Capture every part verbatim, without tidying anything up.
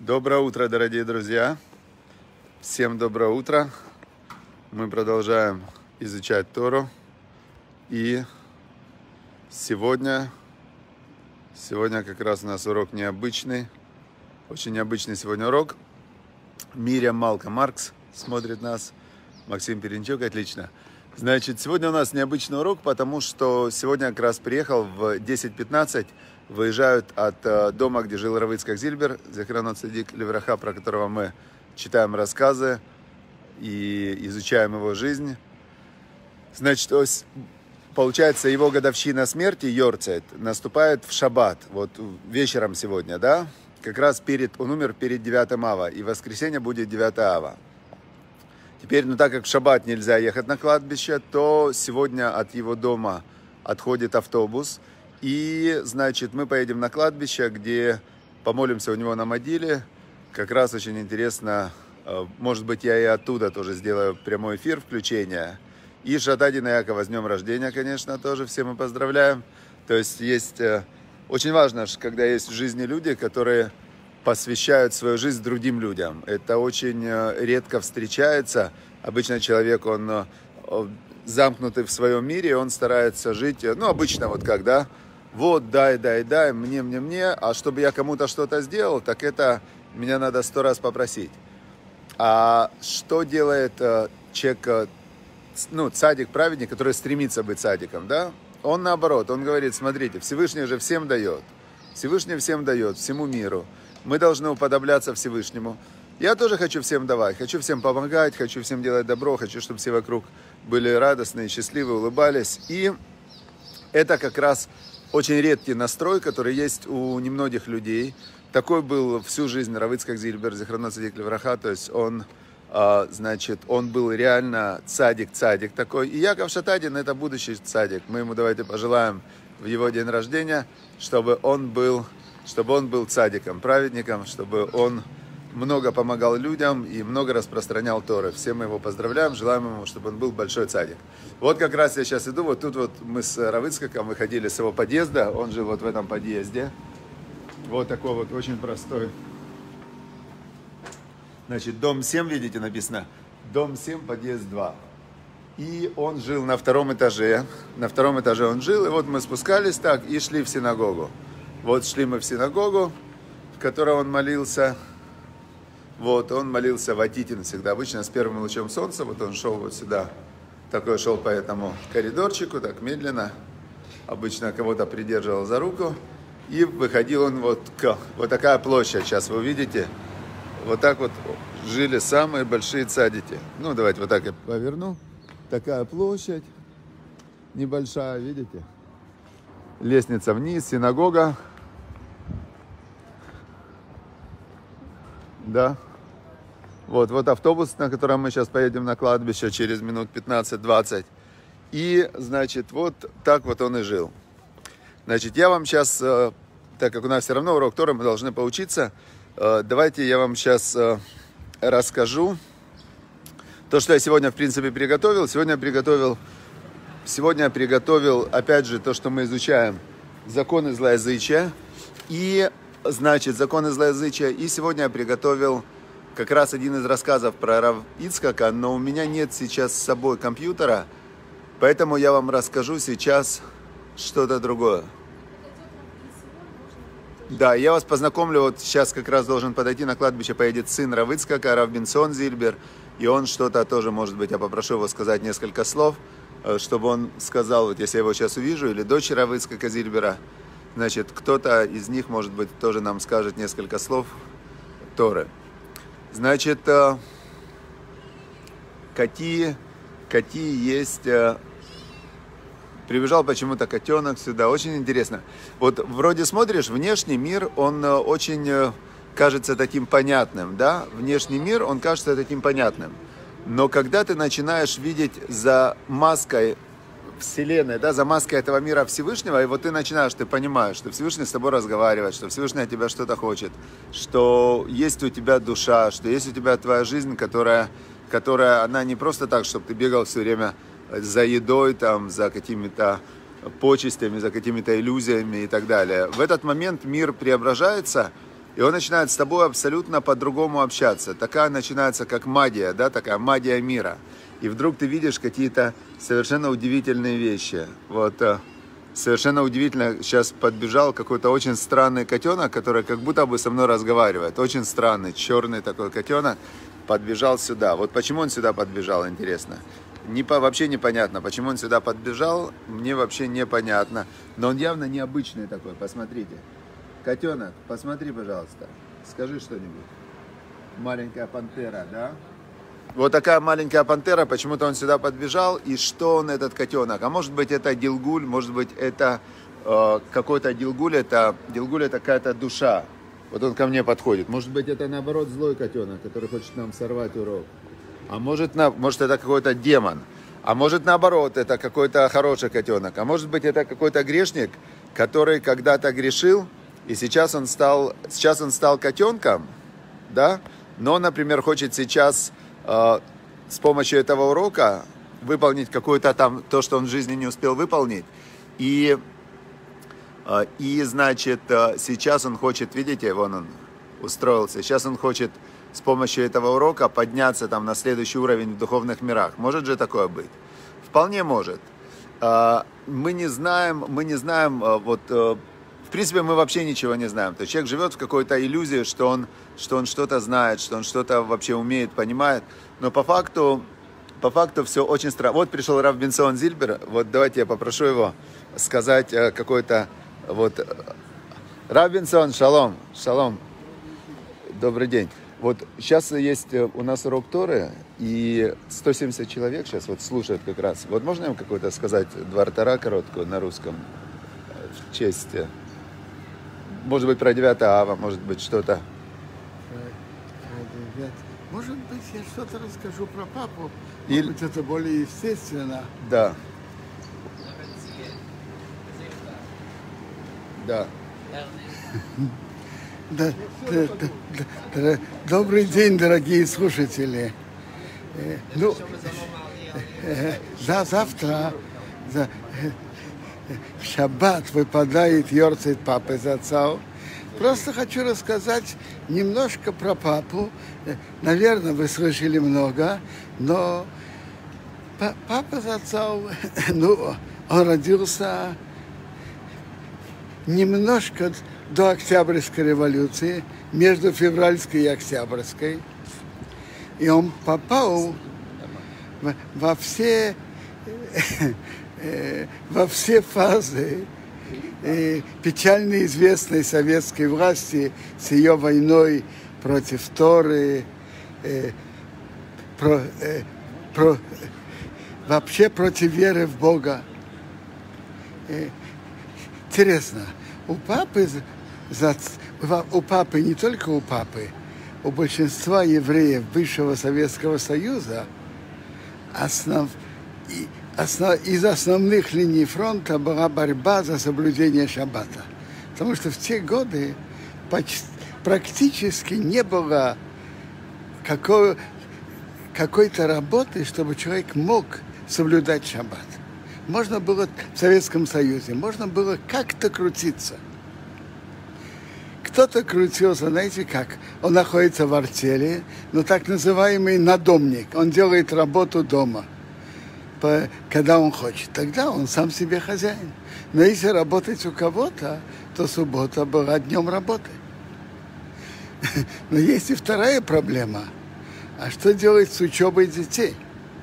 Доброе утро, дорогие друзья! Всем доброе утро! Мы продолжаем изучать Тору. И сегодня, сегодня как раз у нас урок необычный. Очень необычный сегодня урок. Мирьям Малка Маркс смотрит нас. Максим Перенчук, отлично. Значит, сегодня у нас необычный урок, потому что сегодня как раз приехал в десять пятнадцать. Выезжают от э, дома, где жил Рав Ицхак Зильбер, Зихронот Цадик Левраха, про которого мы читаем рассказы и изучаем его жизнь. Значит, ось, получается, его годовщина смерти, Йорцайт, наступает в шаббат, вот вечером сегодня, да? Как раз перед, он умер перед девятым ава, и в воскресенье будет девятое ава. Теперь, ну так как в шаббат нельзя ехать на кладбище, то сегодня от его дома отходит автобус. И, значит, мы поедем на кладбище, где помолимся у него на могиле. Как раз очень интересно, может быть, я и оттуда тоже сделаю прямой эфир, включение. И Шатадина Якова с днем рождения, конечно, тоже все мы поздравляем. То есть есть, очень важно, когда есть в жизни люди, которые посвящают свою жизнь другим людям. Это очень редко встречается. Обычно человек, он замкнутый в своем мире, он старается жить, ну, обычно вот как, да, вот, дай, дай, дай, мне, мне, мне, а чтобы я кому-то что-то сделал, так это меня надо сто раз попросить. А что делает э, человек, э, ну, цадик, праведник, который стремится быть цадиком, да? Он наоборот, он говорит, смотрите, Всевышний же всем дает, Всевышний всем дает, всему миру. Мы должны уподобляться Всевышнему. Я тоже хочу всем давать, хочу всем помогать, хочу всем делать добро, хочу, чтобы все вокруг были радостные, счастливы, улыбались. И это как раз очень редкий настрой, который есть у немногих людей. Такой был всю жизнь Рав Ицхак Зильбер, Зихронот Цадик Левраха, то есть он, значит, он был реально цадик-цадик такой. И Яков Шатадин — это будущий цадик. Мы ему давайте пожелаем в его день рождения, чтобы он был, чтобы он был цадиком, праведником, чтобы он много помогал людям и много распространял Торы. Все мы его поздравляем, желаем ему, чтобы он был большой цадик. Вот как раз я сейчас иду, вот тут вот мы с Рав Ицхаком выходили с его подъезда, он жил вот в этом подъезде. Вот такой вот очень простой. Значит, дом семь, видите, написано, дом семь, подъезд два. И он жил на втором этаже, на втором этаже он жил, и вот мы спускались так и шли в синагогу. Вот шли мы в синагогу, в которой он молился. Вот, он молился в Атитин всегда, обычно с первым лучом солнца, вот он шел вот сюда, такой шел по этому коридорчику, так медленно, обычно кого-то придерживал за руку, и выходил он вот к, вот такая площадь, сейчас вы увидите, вот так вот жили самые большие цадики. Ну, давайте вот так я поверну, такая площадь, небольшая, видите, лестница вниз, синагога. Да. Вот, вот автобус, на котором мы сейчас поедем на кладбище через минут пятнадцать-двадцать. И, значит, вот так вот он и жил. Значит, я вам сейчас, так как у нас все равно урок Торы, мы должны поучиться, давайте я вам сейчас расскажу то, что я сегодня, в принципе, приготовил. Сегодня я приготовил, сегодня я приготовил, опять же, то, что мы изучаем, законы злоязычия. И Значит, законы злоязычия. И сегодня я приготовил как раз один из рассказов про Рав Ицхака, но у меня нет сейчас с собой компьютера, поэтому я вам расскажу сейчас что-то другое. Да, я вас познакомлю, вот сейчас как раз должен подойти на кладбище, поедет сын Рав Ицхака, Рав Бенсон Зильбер, и он что-то тоже, может быть, я попрошу его сказать несколько слов, чтобы он сказал, вот если я его сейчас увижу, или дочь Рав Ицхака Зильбера. Значит, кто-то из них, может быть, тоже нам скажет несколько слов Торы. Значит, какие, какие есть... Прибежал почему-то котенок сюда. Очень интересно. Вот вроде смотришь, внешний мир, он очень кажется таким понятным, да? Внешний мир, он кажется таким понятным. Но когда ты начинаешь видеть за маской Вселенной, да, за маской этого мира Всевышнего, и вот ты начинаешь, ты понимаешь, что Всевышний с тобой разговаривает, что Всевышний от тебя что-то хочет, что есть у тебя душа, что есть у тебя твоя жизнь, которая, которая она не просто так, чтобы ты бегал все время за едой, там, за какими-то почестями, за какими-то иллюзиями и так далее. В этот момент мир преображается, И он начинает с тобой абсолютно по-другому общаться. Такая начинается как магия, да, такая магия мира. И вдруг ты видишь какие-то совершенно удивительные вещи. Вот совершенно удивительно, сейчас подбежал какой-то очень странный котенок, который как будто бы со мной разговаривает. Очень странный, черный такой котенок подбежал сюда. Вот почему он сюда подбежал, интересно. Не, вообще непонятно, почему он сюда подбежал, мне вообще непонятно. Но он явно необычный такой, посмотрите. Котенок, посмотри, пожалуйста, скажи что-нибудь. Маленькая пантера, да? Вот такая маленькая пантера, почему-то он сюда подбежал. И что он, этот котенок? А может быть, это Дилгуль, может быть, это э, какой-то Дилгуль, это Дилгуль, это какая-то душа. Вот он ко мне подходит. Может быть, это наоборот злой котенок, который хочет нам сорвать урок. А может, на, может это какой-то демон. А может, наоборот, это какой-то хороший котенок. А может быть, это какой-то грешник, который когда-то грешил, и сейчас он стал, сейчас он стал котенком, да? Но, например, хочет сейчас э, с помощью этого урока выполнить какое-то там, то, что он в жизни не успел выполнить. И, э, и значит, э, сейчас он хочет, видите, вон он устроился, сейчас он хочет с помощью этого урока подняться там на следующий уровень в духовных мирах. Может же такое быть? Вполне может. Э, мы не знаем, мы не знаем, э, вот... Э, В принципе, мы вообще ничего не знаем. То есть человек живет в какой-то иллюзии, что он, что он что-то знает, что он что-то вообще умеет, понимает. Но по факту, по факту все очень странно. Вот пришел Рав Бенцион Зильбер. Вот давайте я попрошу его сказать какой-то... Вот, Рав Бенцион, шалом, шалом. Добрый день. Вот сейчас есть у нас урок Торы, и сто семьдесят человек сейчас вот слушают как раз. Вот можно им какой-то сказать двар Тора короткую на русском в честь... Может быть, про девятое ава, может быть, что-то. Может быть, я что-то расскажу про папу. Или... Может быть, это более естественно. Да. Да. Да, да, да, да. Добрый день, дорогие слушатели. Ну, за завтра, за, в шаббат выпадает йорцейт папы Зацал. Просто хочу рассказать немножко про папу. Наверное, вы слышали много, но папа Зацал, ну, он родился немножко до Октябрьской революции, между февральской и Октябрьской. И он попал во все... во все фазы э, печально известной советской власти с ее войной против Торы, э, про, э, про, вообще против веры в Бога. Э, интересно, у папы, у папы, не только у папы, у большинства евреев бывшего Советского Союза основ, Основ, из основных линий фронта была борьба за соблюдение шаббата. Потому что в те годы почти, практически не было какой, какой-то работы, чтобы человек мог соблюдать шаббат. Можно было в Советском Союзе, можно было как-то крутиться. Кто-то крутился, знаете как? Он находится в артели, но так называемый надомник. Он делает работу дома, когда он хочет. Тогда он сам себе хозяин. Но если работать у кого-то, то суббота была днем работы. Но есть и вторая проблема. А что делать с учебой детей?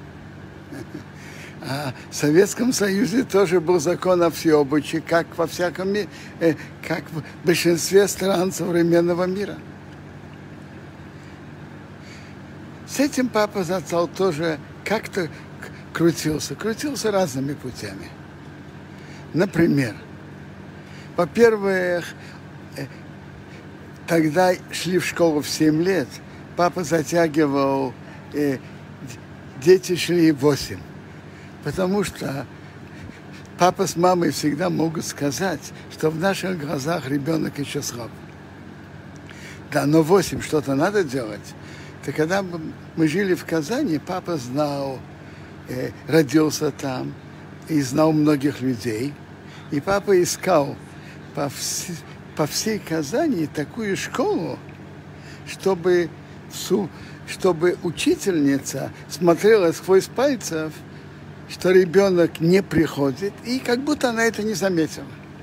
А в Советском Союзе тоже был закон о всеобучии, как во всяком мире, как в большинстве стран современного мира. С этим папа Зацал тоже как-то крутился, крутился разными путями. Например, во-первых, тогда шли в школу в семь лет, папа затягивал, э, дети шли в восемь, потому что папа с мамой всегда могут сказать, что в наших глазах ребенок еще слаб. Да, но восемь что-то надо делать. Так когда мы жили в Казани, папа знал, родился там и знал многих людей. И папа искал по, вс... по всей Казани такую школу, чтобы, чтобы учительница смотрела сквозь пальцев, что ребенок не приходит, и как будто она это не заметила.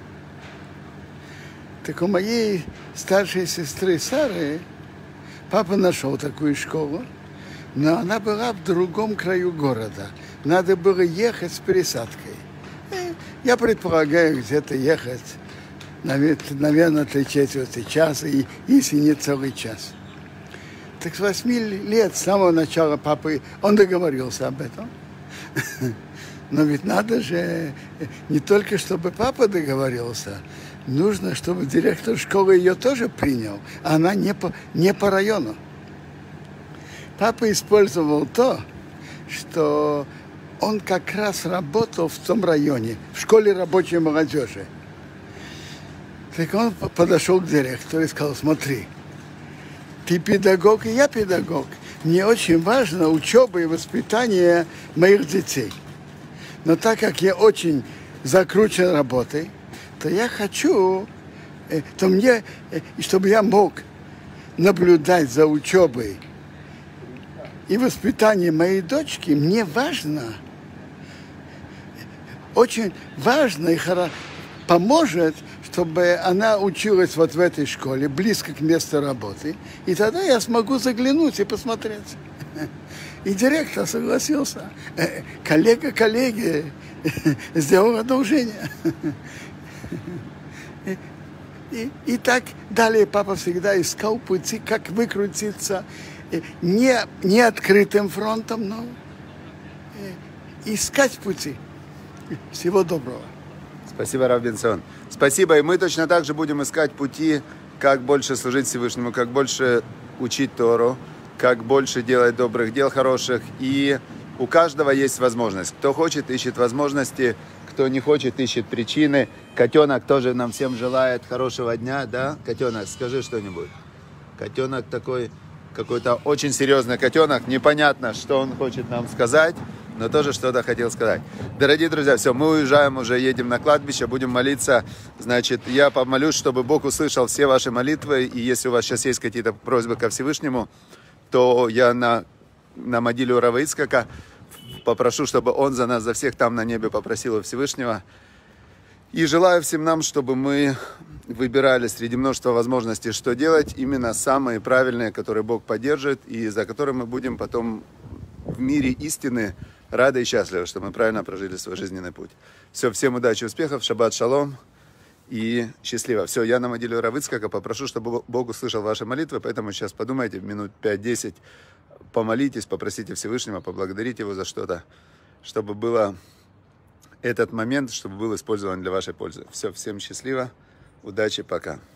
Так у моей старшей сестры Сары папа нашел такую школу, но она была в другом краю города. Надо было ехать с пересадкой. Я предполагаю, где-то ехать, наверное, три четверти часа, если не целый час. Так с восьми лет, с самого начала папы, он договорился об этом. Но ведь надо же не только, чтобы папа договорился, нужно, чтобы директор школы ее тоже принял, а она не по, не по району. Папа использовал то, что он как раз работал в том районе, в школе рабочей молодежи. Так он подошел к директору и сказал: смотри, ты педагог, и я педагог. Мне очень важно учеба и воспитание моих детей. Но так как я очень закручен работой, то я хочу, то мне, чтобы я мог наблюдать за учебой и воспитанием моей дочки, мне важно, очень важно и хорошо, поможет, чтобы она училась вот в этой школе, близко к месту работы, и тогда я смогу заглянуть и посмотреть. И директор согласился. Коллега коллеге сделал одолжение. И, и, и так далее папа всегда искал пути, как выкрутиться не, не открытым фронтом, но искать пути. Всего доброго. Спасибо, Рав Бенцион. Спасибо, и мы точно так же будем искать пути, как больше служить Всевышнему, как больше учить Тору, как больше делать добрых дел хороших. И у каждого есть возможность. Кто хочет, ищет возможности, кто не хочет, ищет причины. Котенок тоже нам всем желает хорошего дня, да? Котенок, скажи что-нибудь. Котенок такой, какой-то очень серьезный котенок. Непонятно, что он хочет нам сказать, но тоже что-то хотел сказать. Дорогие друзья, все, мы уезжаем, уже едем на кладбище, будем молиться. Значит, я помолюсь, чтобы Бог услышал все ваши молитвы. И если у вас сейчас есть какие-то просьбы ко Всевышнему, то я на, на могиле у Рава Ицхака попрошу, чтобы он за нас, за всех там на небе попросил у Всевышнего. И желаю всем нам, чтобы мы выбирали среди множества возможностей, что делать, именно самые правильные, которые Бог поддержит, и за которые мы будем потом в мире истины рады и счастливы, что мы правильно прожили свой жизненный путь. Все, всем удачи, успехов, шаббат шалом и счастливо. Все, я на могиле Рава Ицхака попрошу, чтобы Бог услышал ваши молитвы, поэтому сейчас подумайте, минут пять-десять, помолитесь, попросите Всевышнего, поблагодарите Его за что-то, чтобы было этот момент, чтобы был использован для вашей пользы. Все, всем счастливо, удачи, пока.